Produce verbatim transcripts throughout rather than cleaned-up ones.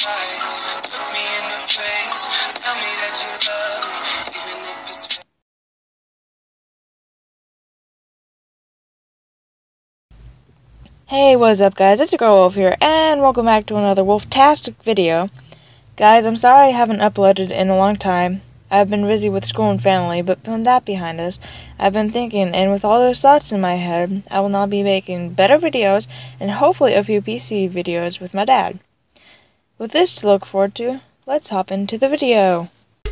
twice. Look me in the face, tell me that you love me, even if it's. Hey, what's up guys, it's your girl Wolf here, and welcome back to another Wolf-tastic video. Guys, I'm sorry I haven't uploaded in a long time. I've been busy with school and family, but putting that behind us, I've been thinking, and with all those thoughts in my head, I will now be making better videos, and hopefully a few P C videos with my dad. With this to look forward to, let's hop into the video.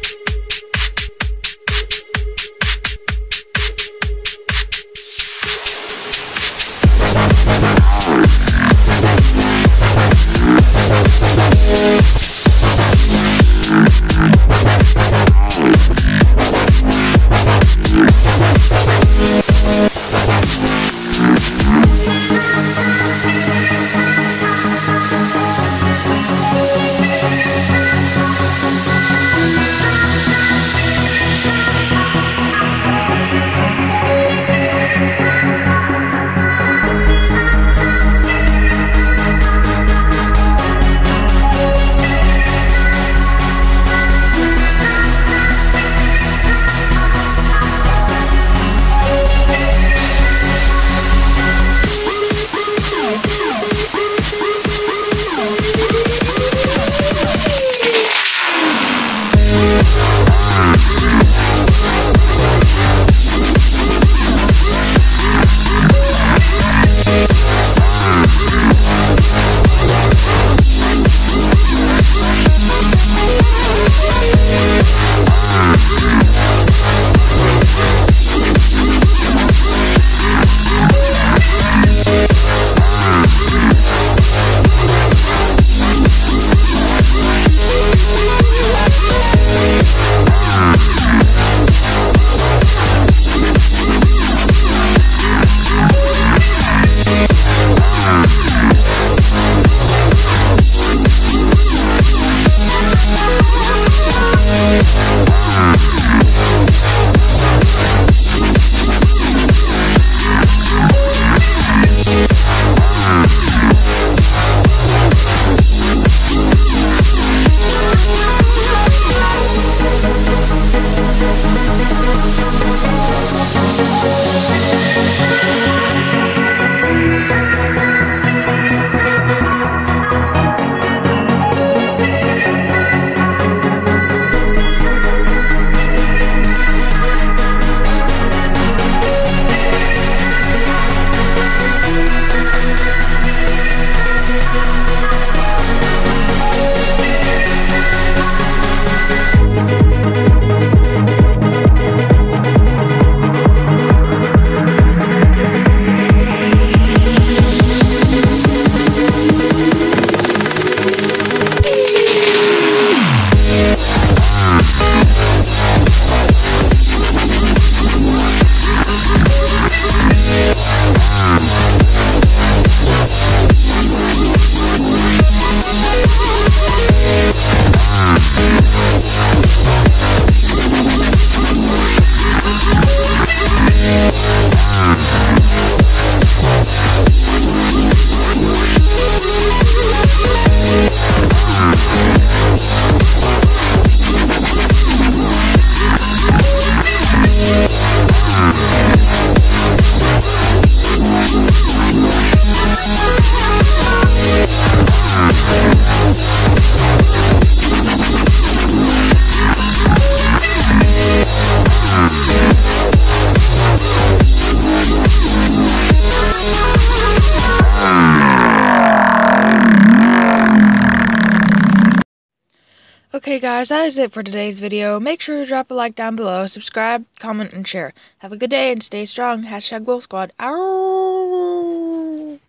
Okay guys, that is it for today's video. Make sure to drop a like down below, subscribe, comment, and share. Have a good day and stay strong. Hashtag Wolf Squad. Ow!